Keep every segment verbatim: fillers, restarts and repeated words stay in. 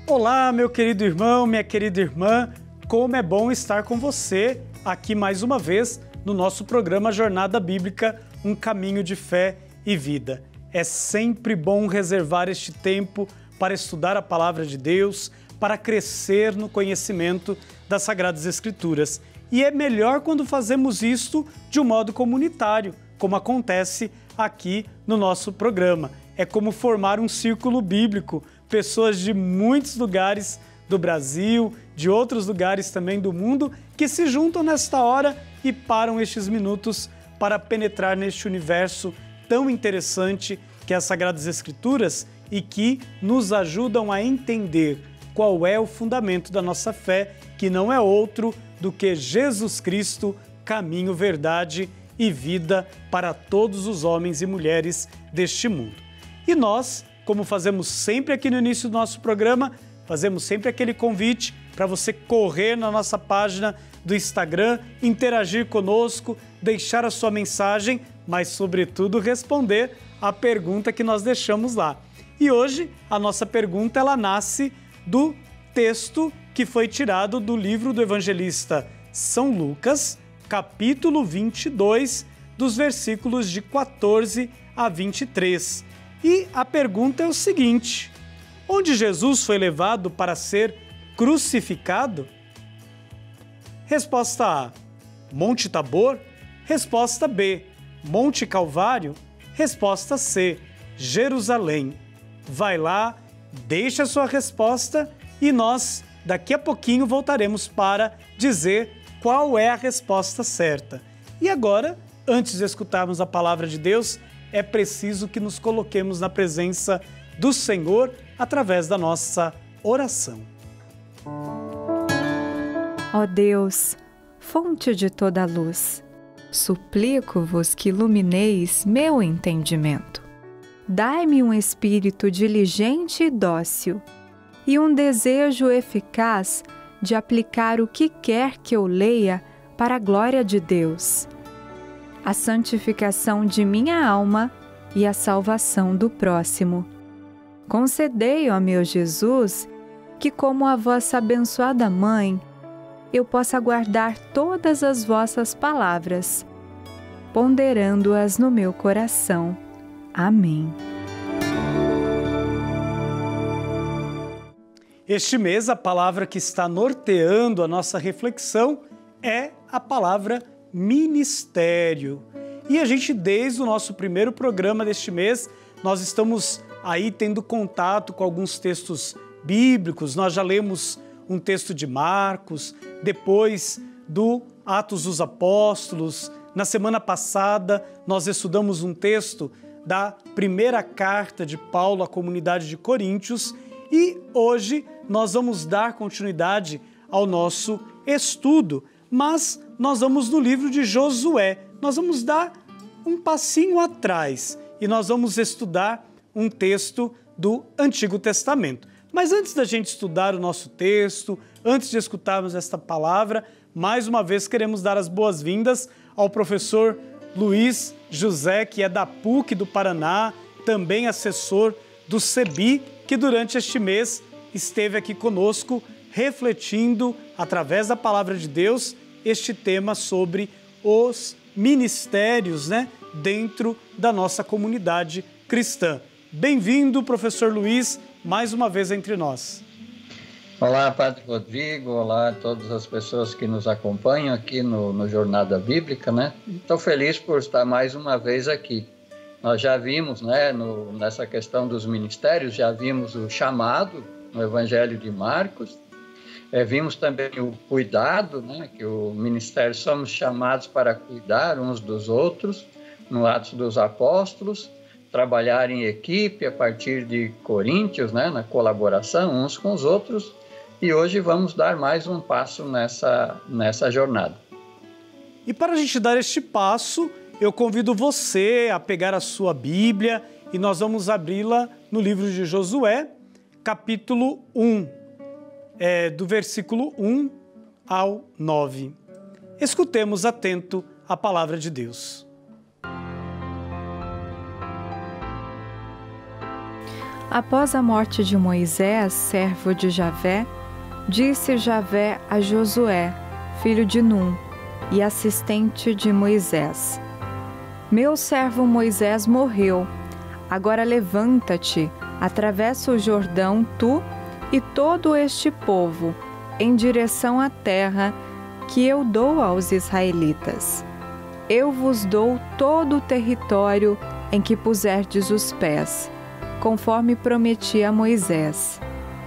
Olá, meu querido irmão, minha querida irmã, como é bom estar com você aqui mais uma vez no nosso programa Jornada Bíblica, um caminho de fé e vida. É sempre bom reservar este tempo para estudar a Palavra de Deus, para crescer no conhecimento das Sagradas Escrituras. E é melhor quando fazemos isto de um modo comunitário, como acontece aqui no nosso programa. É como formar um círculo bíblico, pessoas de muitos lugares do Brasil, de outros lugares também do mundo, que se juntam nesta hora e param estes minutos para penetrar neste universo tão interessante que é as Sagradas Escrituras e que nos ajudam a entender qual é o fundamento da nossa fé, que não é outro do que Jesus Cristo, caminho, verdade e vida para todos os homens e mulheres deste mundo. E nós, como fazemos sempre aqui no início do nosso programa, fazemos sempre aquele convite para você correr na nossa página do Instagram, interagir conosco, deixar a sua mensagem, mas, sobretudo, responder a pergunta que nós deixamos lá. E hoje, a nossa pergunta, ela nasce do texto que foi tirado do livro do evangelista São Lucas, capítulo vinte e dois, dos versículos de quatorze a vinte e três. E a pergunta é o seguinte: onde Jesus foi levado para ser crucificado? Resposta A, Monte Tabor. Resposta B, Monte Calvário. Resposta C, Jerusalém. Vai lá, deixa a sua resposta e nós, daqui a pouquinho, voltaremos para dizer qual é a resposta certa. E agora, antes de escutarmos a palavra de Deus, é preciso que nos coloquemos na presença do Senhor através da nossa oração. Ó Deus, fonte de toda a luz, suplico-vos que ilumineis meu entendimento. Dai-me um espírito diligente e dócil e um desejo eficaz de aplicar o que quer que eu leia para a glória de Deus, a santificação de minha alma e a salvação do próximo. Concedei, ó meu Jesus, que como a vossa abençoada mãe, eu possa guardar todas as vossas palavras, ponderando-as no meu coração. Amém. Este mês, a palavra que está norteando a nossa reflexão é a palavra ministério. E a gente, desde o nosso primeiro programa deste mês, nós estamos aí tendo contato com alguns textos bíblicos. Nós já lemos um texto de Marcos, depois do Atos dos Apóstolos. Na semana passada, nós estudamos um texto da primeira carta de Paulo à comunidade de Coríntios e hoje nós vamos dar continuidade ao nosso estudo, mas nós vamos no livro de Josué. Nós vamos dar um passinho atrás e nós vamos estudar um texto do Antigo Testamento. Mas antes da gente estudar o nosso texto, antes de escutarmos esta palavra, mais uma vez queremos dar as boas-vindas ao professor Luiz José, que é da P U C do Paraná, também assessor do CEBI, que durante este mês esteve aqui conosco, refletindo, através da palavra de Deus, este tema sobre os ministérios, né, dentro da nossa comunidade cristã. Bem-vindo, professor Luiz, mais uma vez entre nós. Olá, Padre Rodrigo, olá a todas as pessoas que nos acompanham aqui no, no Jornada Bíblica, né? Estou feliz por estar mais uma vez aqui. Nós já vimos, né, no, nessa questão dos ministérios, já vimos o chamado no Evangelho de Marcos, é, vimos também o cuidado, né, que o ministério somos chamados para cuidar uns dos outros, no Atos dos Apóstolos, trabalhar em equipe a partir de Coríntios, né, na colaboração uns com os outros, e hoje vamos dar mais um passo nessa, nessa jornada. E para a gente dar este passo, eu convido você a pegar a sua Bíblia e nós vamos abri-la no livro de Josué, capítulo um, é, do versículo um ao nove. Escutemos atento a palavra de Deus. Após a morte de Moisés, servo de Javé, disse Javé a Josué, filho de Num, e assistente de Moisés: Meu servo Moisés morreu. Agora levanta-te, atravessa o Jordão, tu e todo este povo, em direção à terra que eu dou aos israelitas. Eu vos dou todo o território em que puserdes os pés, conforme prometi a Moisés.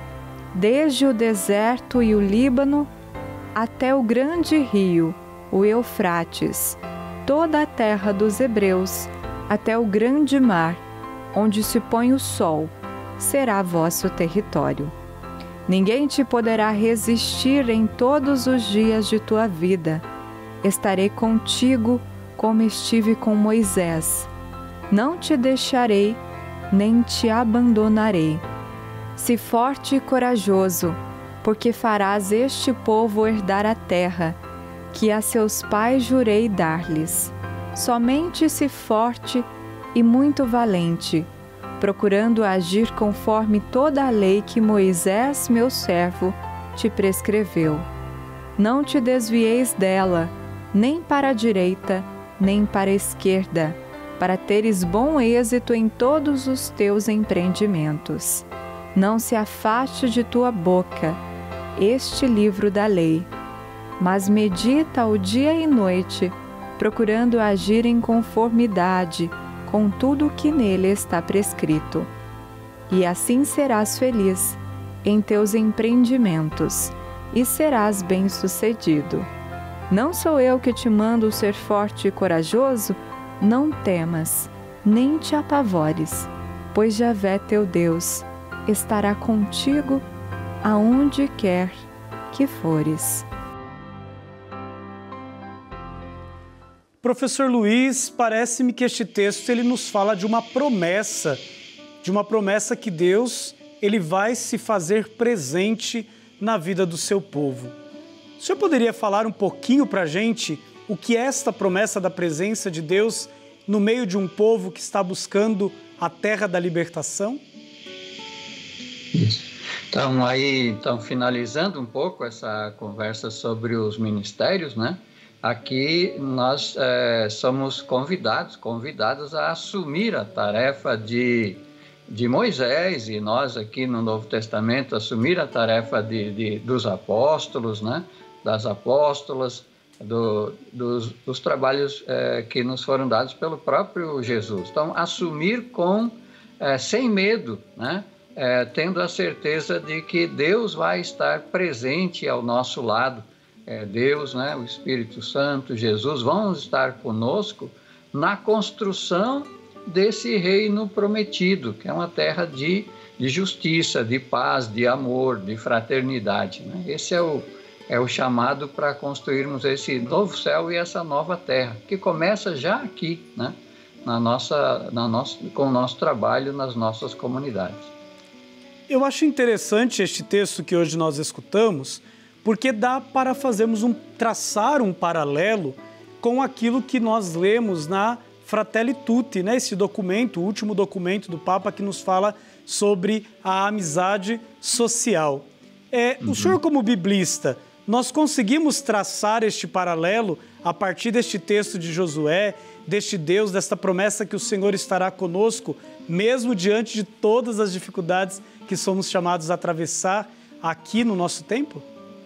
Desde o deserto e o Líbano, até o grande rio, o Eufrates, toda a terra dos hebreus, até o grande mar, onde se põe o sol, será vosso território. Ninguém te poderá resistir em todos os dias de tua vida. Estarei contigo como estive com Moisés. Não te deixarei, nem te abandonarei. Se forte e corajoso, porque farás este povo herdar a terra, que a seus pais jurei dar-lhes. Somente se forte e muito valente, procurando agir conforme toda a lei que Moisés, meu servo, te prescreveu. Não te desvieis dela, nem para a direita, nem para a esquerda, para teres bom êxito em todos os teus empreendimentos. Não se afaste de tua boca este livro da lei, mas medita o dia e noite, procurando agir em conformidade com tudo o que nele está prescrito. E assim serás feliz em teus empreendimentos e serás bem-sucedido. Não sou eu que te mando ser forte e corajoso? Não temas, nem te apavores, pois Javé teu Deus estará contigo aonde quer que fores. Professor Luiz, parece-me que este texto ele nos fala de uma promessa, de uma promessa que Deus ele vai se fazer presente na vida do seu povo. O senhor poderia falar um pouquinho para a gente o que é esta promessa da presença de Deus no meio de um povo que está buscando a terra da libertação? Isso. Então, aí, então, finalizando um pouco essa conversa sobre os ministérios, né? Aqui nós é, somos convidados, convidados a assumir a tarefa de, de Moisés, e nós aqui no Novo Testamento assumir a tarefa de, de, dos apóstolos, né? Das apóstolas, do, dos, dos trabalhos é, que nos foram dados pelo próprio Jesus. Então, assumir com, é, sem medo, né? É, tendo a certeza de que Deus vai estar presente ao nosso lado. É, Deus, né, o Espírito Santo, Jesus vão estar conosco na construção desse reino prometido, que é uma terra de, de justiça, de paz, de amor, de fraternidade, né? Esse é o, é o chamado para construirmos esse novo céu e essa nova terra, que começa já aqui, né, na nossa, na nossa, com o nosso trabalho nas nossas comunidades. Eu acho interessante este texto que hoje nós escutamos, porque dá para fazermos um, traçar um paralelo com aquilo que nós lemos na Fratelli Tutti, né? Esse documento, o último documento do Papa que nos fala sobre a amizade social. É, uhum. O senhor, como biblista, nós conseguimos traçar este paralelo a partir deste texto de Josué, deste Deus, desta promessa que o Senhor estará conosco, mesmo diante de todas as dificuldades que somos chamados a atravessar aqui no nosso tempo?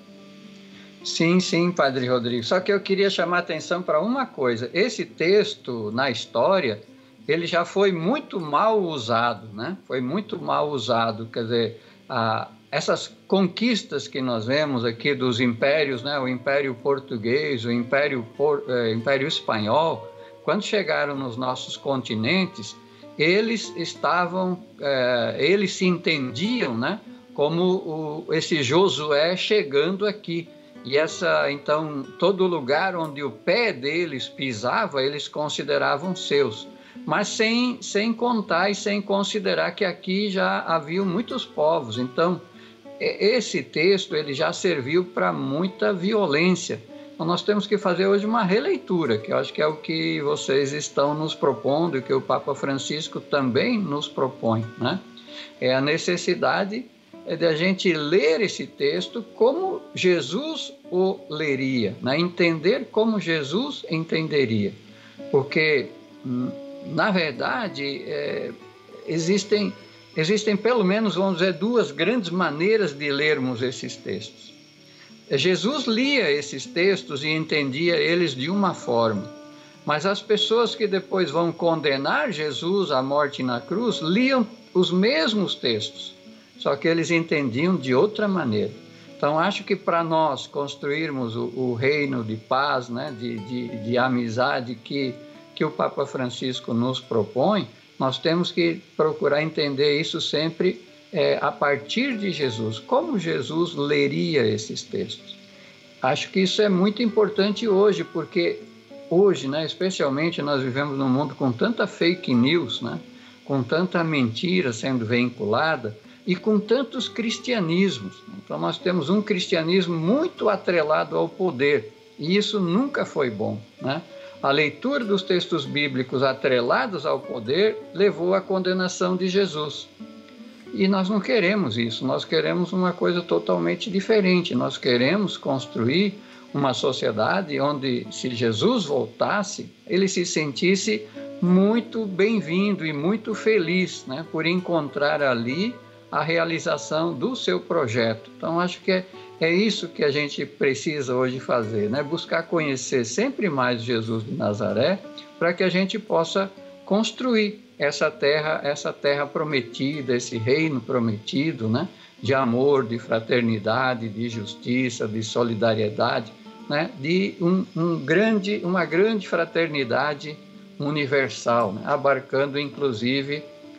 Sim, sim, Padre Rodrigo. Só que eu queria chamar a atenção para uma coisa. Esse texto, na história, ele já foi muito mal usado, né? Foi muito mal usado. Quer dizer, a, essas conquistas que nós vemos aqui dos impérios, né? O Império Português, o Império, Por, eh, Império Espanhol, quando chegaram nos nossos continentes, eles estavam, eh, eles se entendiam, né? Como o, esse Josué chegando aqui. E essa, então, todo lugar onde o pé deles pisava, eles consideravam seus. Mas sem, sem contar e sem considerar que aqui já haviam muitos povos. Então, esse texto ele já serviu para muita violência. Então, nós temos que fazer hoje uma releitura, que eu acho que é o que vocês estão nos propondo e que o Papa Francisco também nos propõe, né? É a necessidade de a gente ler esse texto como Jesus o leria, né? Entender como Jesus entenderia. Porque, na verdade, é, existem, existem pelo menos, vamos dizer, duas grandes maneiras de lermos esses textos. Jesus lia esses textos e entendia eles de uma forma, mas as pessoas que depois vão condenar Jesus à morte na cruz liam os mesmos textos, só que eles entendiam de outra maneira. Então, acho que para nós construirmos o, o reino de paz, né, de, de, de amizade que, que o Papa Francisco nos propõe, nós temos que procurar entender isso sempre É, a partir de Jesus, como Jesus leria esses textos. Acho que isso é muito importante hoje, porque hoje, né, especialmente, nós vivemos num mundo com tanta fake news, né, com tanta mentira sendo veiculada e com tantos cristianismos. Então, nós temos um cristianismo muito atrelado ao poder, e isso nunca foi bom, né? A leitura dos textos bíblicos atrelados ao poder levou à condenação de Jesus. E nós não queremos isso, nós queremos uma coisa totalmente diferente. Nós queremos construir uma sociedade onde, se Jesus voltasse, ele se sentisse muito bem-vindo e muito feliz, né, por encontrar ali a realização do seu projeto. Então, acho que é, é isso que a gente precisa hoje fazer, né, buscar conhecer sempre mais Jesus de Nazaré, para que a gente possa construir essa terra, essa terra prometida, esse reino prometido, né, de amor, de fraternidade, de justiça, de solidariedade, né, de um, um grande, uma grande fraternidade universal, né, abarcando inclusive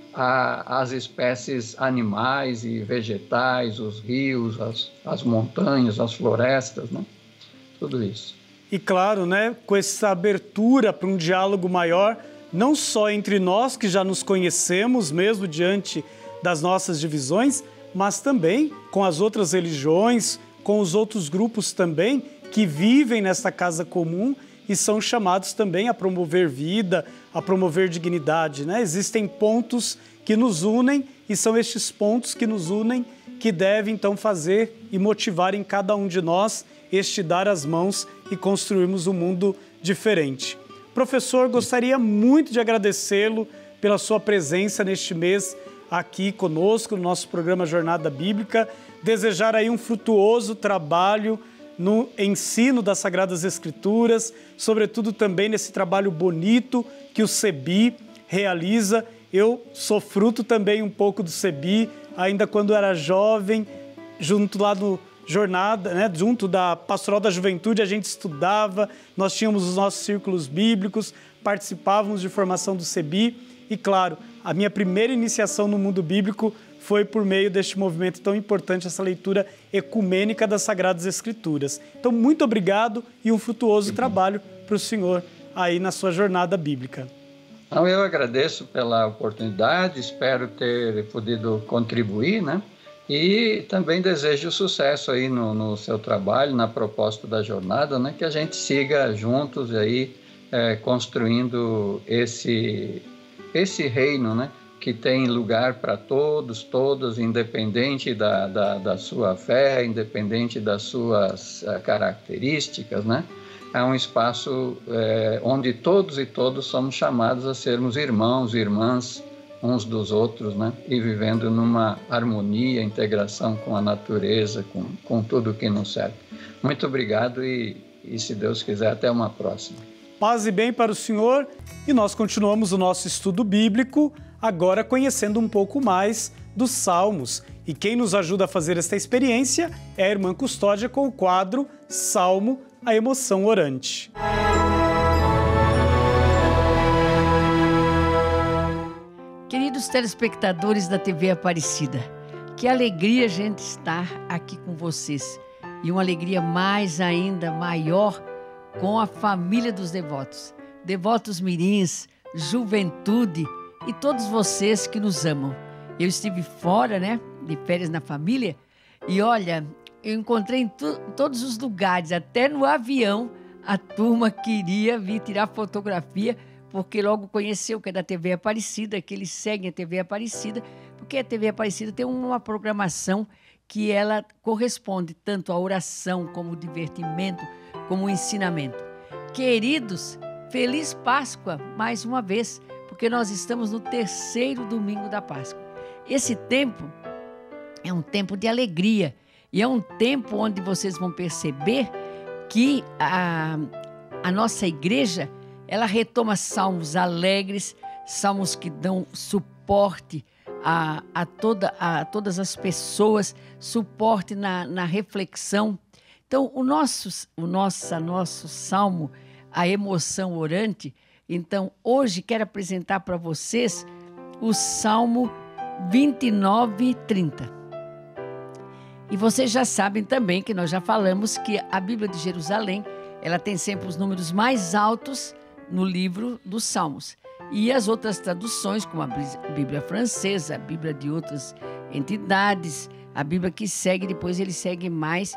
a, as espécies animais e vegetais, os rios, as, as montanhas, as florestas, né, tudo isso. E claro, né, com essa abertura para um diálogo maior, não só entre nós que já nos conhecemos, mesmo diante das nossas divisões, mas também com as outras religiões, com os outros grupos também que vivem nesta casa comum e são chamados também a promover vida, a promover dignidade, né? Existem pontos que nos unem e são estes pontos que nos unem que devem então fazer e motivar em cada um de nós este dar as mãos e construirmos um mundo diferente. Professor, gostaria muito de agradecê-lo pela sua presença neste mês aqui conosco, no nosso programa Jornada Bíblica. Desejar aí um frutuoso trabalho no ensino das Sagradas Escrituras, sobretudo também nesse trabalho bonito que o CEBI realiza. Eu sou fruto também um pouco do CEBI, ainda quando era jovem, junto lá do Jornada, né, junto da Pastoral da Juventude, a gente estudava, nós tínhamos os nossos círculos bíblicos, participávamos de formação do CEBI e, claro, a minha primeira iniciação no mundo bíblico foi por meio deste movimento tão importante, essa leitura ecumênica das Sagradas Escrituras. Então, muito obrigado e um frutuoso trabalho para o senhor aí na sua jornada bíblica. Então, eu agradeço pela oportunidade, espero ter podido contribuir, né? E também desejo sucesso aí no, no seu trabalho, na proposta da jornada, né? Que a gente siga juntos aí é, construindo esse, esse reino, né? Que tem lugar para todos, todas, independente da, da, da sua fé, independente das suas uh, características, né? É um espaço é, onde todos e todos somos chamados a sermos irmãos e irmãs uns dos outros, né? E vivendo numa harmonia, integração com a natureza, com, com tudo que nos serve. Muito obrigado e, e, se Deus quiser, até uma próxima. Paz e bem para o senhor. E nós continuamos o nosso estudo bíblico, agora conhecendo um pouco mais dos Salmos. E quem nos ajuda a fazer esta experiência é a irmã Custódia com o quadro Salmo, a emoção orante. Queridos telespectadores da T V Aparecida, que alegria a gente estar aqui com vocês. E uma alegria mais ainda maior com a família dos devotos. Devotos mirins, juventude e todos vocês que nos amam. Eu estive fora, né, de férias na família, e olha, eu encontrei em tu, todos os lugares, até no avião, a turma queria vir tirar fotografia, porque logo conheceu que é da T V Aparecida, que eles seguem a T V Aparecida, porque a T V Aparecida tem uma programação que ela corresponde tanto à oração, como o divertimento, como o ensinamento. Queridos, feliz Páscoa mais uma vez, porque nós estamos no terceiro domingo da Páscoa. Esse tempo é um tempo de alegria e é um tempo onde vocês vão perceber que a, a nossa igreja, ela retoma salmos alegres, salmos que dão suporte a, a, toda, a todas as pessoas, suporte na, na reflexão. Então, o nosso, o nosso, nosso salmo, a emoção orante, então, hoje quero apresentar para vocês o Salmo vinte e nove, trinta. E vocês já sabem também que nós já falamos que a Bíblia de Jerusalém, ela tem sempre os números mais altos no livro dos Salmos. E as outras traduções, como a Bíblia francesa, a Bíblia de outras entidades, a Bíblia que segue, depois ele segue mais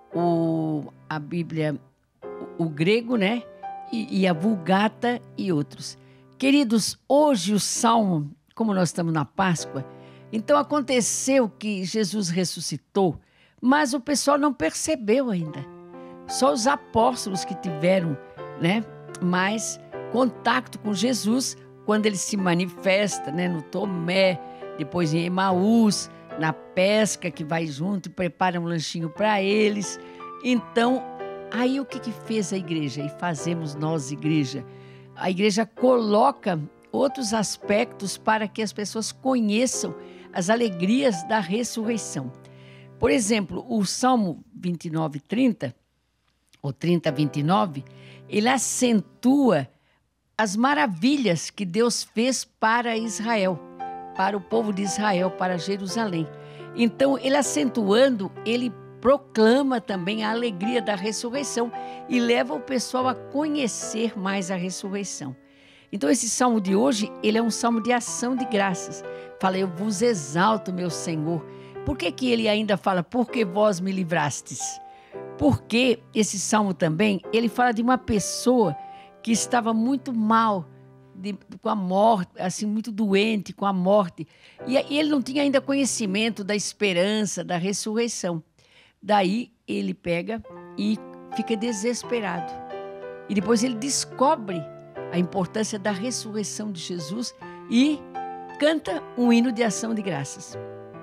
o, a Bíblia, o, o grego, né? E, e a Vulgata e outros. Queridos, hoje o Salmo, como nós estamos na Páscoa, então aconteceu que Jesus ressuscitou, mas o pessoal não percebeu ainda. Só os apóstolos que tiveram, né, mais contato com Jesus quando ele se manifesta, né, no Tomé, depois em Emaús, na pesca que vai junto e prepara um lanchinho para eles. Então, aí o que, que fez a igreja? E fazemos nós, igreja. A igreja coloca outros aspectos para que as pessoas conheçam as alegrias da ressurreição. Por exemplo, o Salmo vinte e nove, trinta, ou trinta, vinte e nove, ele acentua as maravilhas que Deus fez para Israel, para o povo de Israel, para Jerusalém. Então, ele acentuando, ele proclama também a alegria da ressurreição e leva o pessoal a conhecer mais a ressurreição. Então, esse salmo de hoje, ele é um salmo de ação de graças. Fala, eu vos exalto, meu Senhor. Por que que ele ainda fala, porque vós me livrastes? Porque esse salmo também, ele fala de uma pessoa que estava muito mal, de, com a morte, assim, muito doente com a morte. E, e ele não tinha ainda conhecimento da esperança, da ressurreição. Daí ele pega e fica desesperado. E depois ele descobre a importância da ressurreição de Jesus e canta um hino de ação de graças.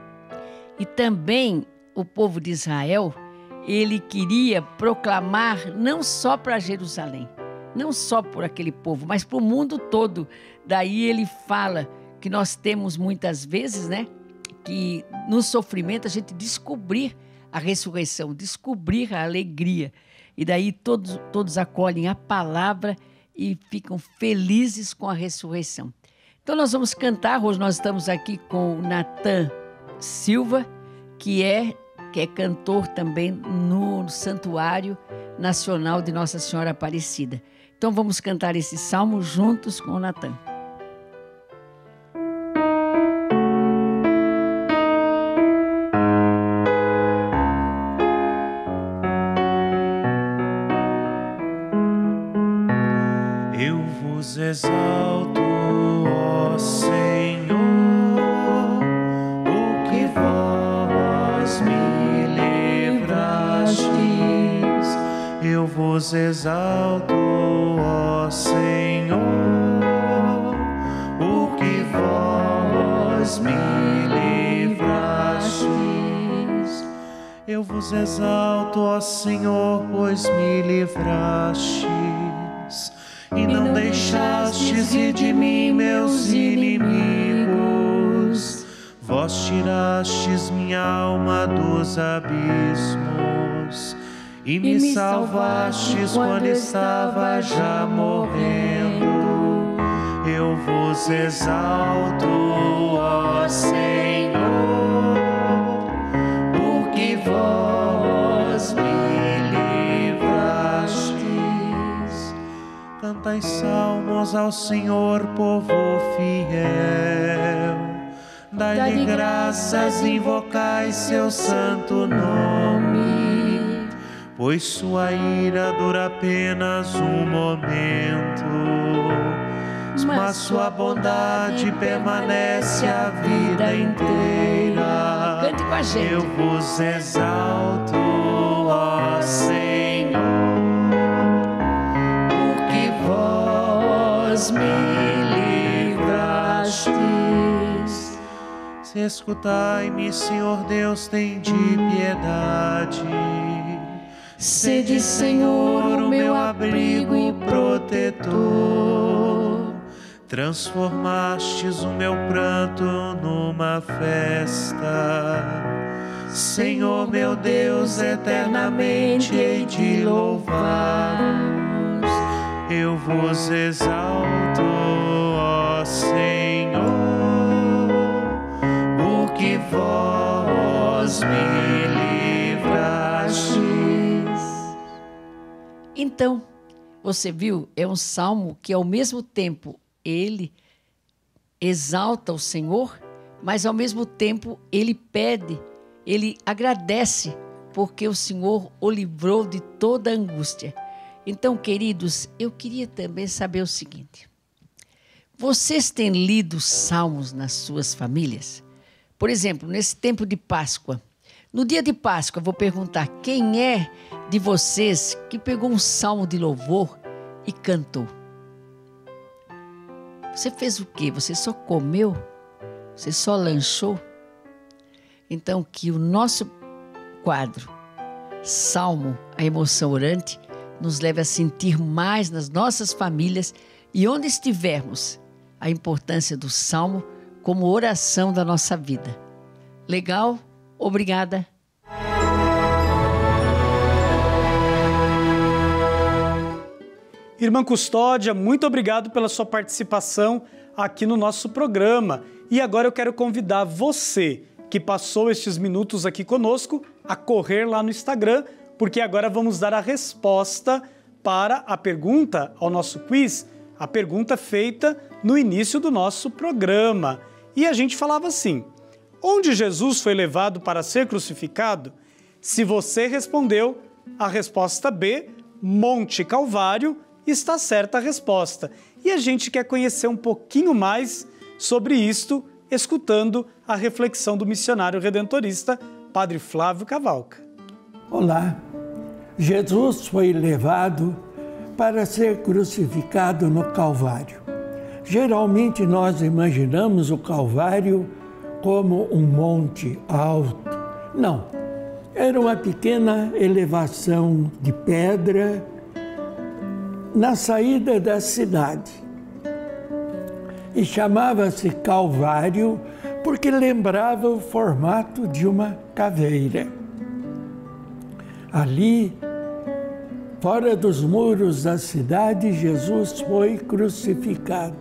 E também o povo de Israel, ele queria proclamar não só para Jerusalém, não só por aquele povo, mas para o mundo todo. Daí ele fala que nós temos muitas vezes, né, que no sofrimento a gente descobrir a ressurreição, descobrir a alegria. E daí todos, todos acolhem a palavra e ficam felizes com a ressurreição. Então nós vamos cantar, hoje nós estamos aqui com o Natan Silva, que é, que é cantor também no Santuário Nacional de Nossa Senhora Aparecida. Então vamos cantar esse salmo juntos com o Natan. Eu vos exalto, ó Senhor, o que vós me livrastes. Eu vos exalto, ó Senhor, o que vós me livrastes. Eu vos exalto, ó Senhor, pois me livrastes. E não deixastes ir de mim meus inimigos. Vós tirastes minha alma dos abismos e me salvastes quando estava já morrendo. Eu vos exalto, ó Senhor, porque vós me cantai salmos ao Senhor, povo fiel. dai-lhe graças, invocai seu santo nome, pois sua ira dura apenas um momento, mas sua bondade permanece a vida inteira. Cante com a gente. Eu vos exalto, ó Senhor, porque vós me livrastes. Se escutai-me, Senhor Deus, tende piedade. Sede, Senhor, o meu abrigo e protetor. Transformastes o meu pranto numa festa. Senhor meu Deus, eternamente hei de louvar-vos. Eu vos exalto, ó Senhor, porque vós me livrastes. Então, você viu, é um salmo que ao mesmo tempo ele exalta o Senhor, mas ao mesmo tempo ele pede, ele agradece, porque o Senhor o livrou de toda angústia. Então, queridos, eu queria também saber o seguinte: vocês têm lido salmos nas suas famílias? Por exemplo, nesse tempo de Páscoa, no dia de Páscoa, eu vou perguntar quem é de vocês que pegou um salmo de louvor e cantou. Você fez o quê? Você só comeu? Você só lanchou? Então, que o nosso quadro, Salmo, a emoção orante, nos leve a sentir mais nas nossas famílias e onde estivermos, a importância do Salmo como oração da nossa vida. Legal? Obrigada. Irmã Custódia, muito obrigado pela sua participação aqui no nosso programa. E agora eu quero convidar você que passou estes minutos aqui conosco a correr lá no Instagram, porque agora vamos dar a resposta para a pergunta ao nosso quiz, a pergunta feita no início do nosso programa. E a gente falava assim: onde Jesus foi levado para ser crucificado? Se você respondeu a resposta B, Monte Calvário, está certa a resposta. E a gente quer conhecer um pouquinho mais sobre isto, escutando a reflexão do missionário redentorista, Padre Flávio Cavalca. Olá, Jesus foi levado para ser crucificado no Calvário. Geralmente nós imaginamos o Calvário como um monte alto. Não, era uma pequena elevação de pedra na saída da cidade. E chamava-se Calvário porque lembrava o formato de uma caveira. Ali, fora dos muros da cidade, Jesus foi crucificado.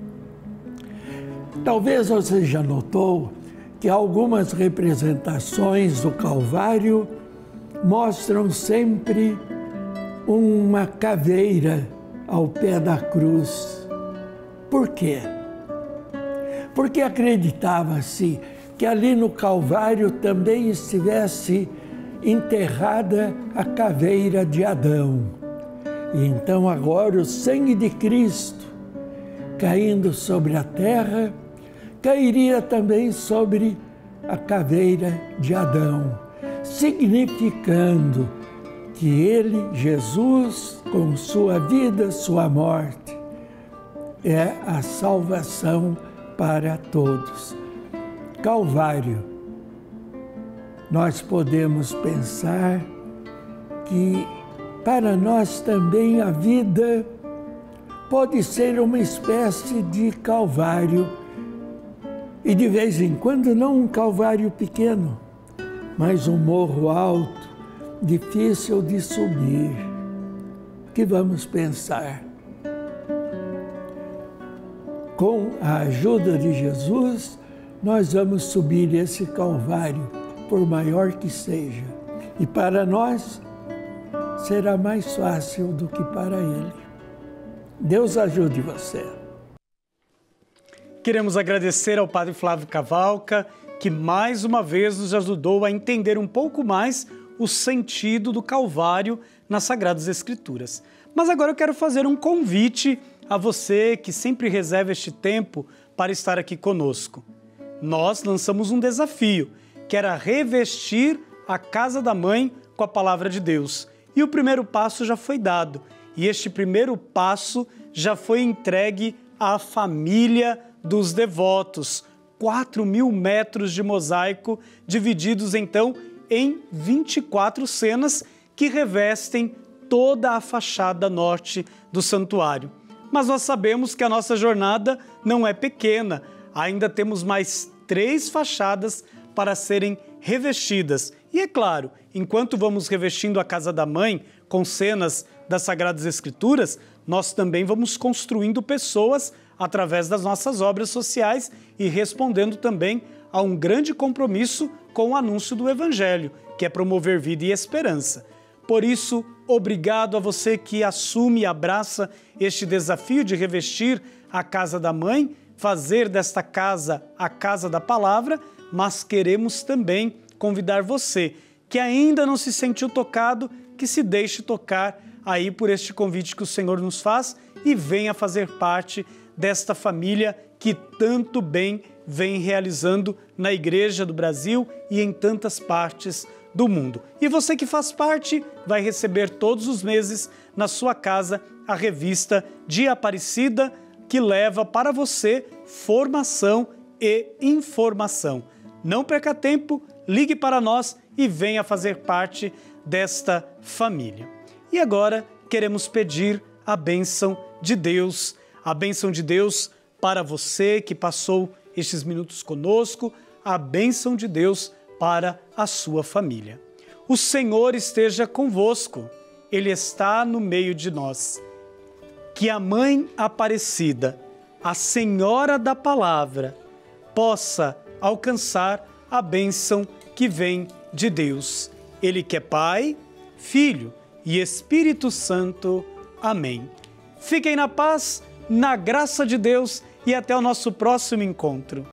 Talvez você já notou que algumas representações do Calvário mostram sempre uma caveira ao pé da cruz. Por quê? Porque acreditava-se que ali no Calvário também estivesse enterrada a caveira de Adão. E então agora o sangue de Cristo, caindo sobre a terra, cairia também sobre a caveira de Adão, significando que ele, Jesus, com sua vida, sua morte, é a salvação para todos. Calvário, nós podemos pensar que para nós também a vida pode ser uma espécie de calvário, e de vez em quando não um calvário pequeno, mas um morro alto, difícil de subir. O que vamos pensar? Com a ajuda de Jesus, nós vamos subir esse Calvário, por maior que seja. E para nós, será mais fácil do que para Ele. Deus ajude você. Queremos agradecer ao Padre Flávio Cavalca, que mais uma vez nos ajudou a entender um pouco mais o sentido do Calvário nas Sagradas Escrituras. Mas agora eu quero fazer um convite a você que sempre reserva este tempo para estar aqui conosco. Nós lançamos um desafio, que era revestir a casa da mãe com a palavra de Deus. E o primeiro passo já foi dado. E este primeiro passo já foi entregue à família dos devotos. quatro mil metros de mosaico, divididos então em vinte e quatro cenas que revestem toda a fachada norte do santuário. Mas nós sabemos que a nossa jornada não é pequena. Ainda temos mais três fachadas para serem revestidas. E é claro, enquanto vamos revestindo a casa da mãe com cenas das Sagradas Escrituras, nós também vamos construindo pessoas através das nossas obras sociais e respondendo também a um grande compromisso com o anúncio do Evangelho, que é promover vida e esperança. Por isso, obrigado a você que assume e abraça este desafio de revestir a casa da mãe, fazer desta casa a casa da palavra, mas queremos também convidar você que ainda não se sentiu tocado, que se deixe tocar aí por este convite que o Senhor nos faz e venha fazer parte desta família que tanto bem vem realizando na Igreja do Brasil e em tantas partes do mundo. E você que faz parte vai receber todos os meses na sua casa a revista Dia Aparecida, que leva para você formação e informação. Não perca tempo, ligue para nós e venha fazer parte desta família. E agora queremos pedir a bênção de Deus, a bênção de Deus para você que passou estes minutos conosco, a bênção de Deus para a sua família. O Senhor esteja convosco, Ele está no meio de nós. Que a Mãe Aparecida, a Senhora da Palavra, possa alcançar a bênção que vem de Deus. Ele que é Pai, Filho e Espírito Santo. Amém. Fiquem na paz, na graça de Deus e até o nosso próximo encontro.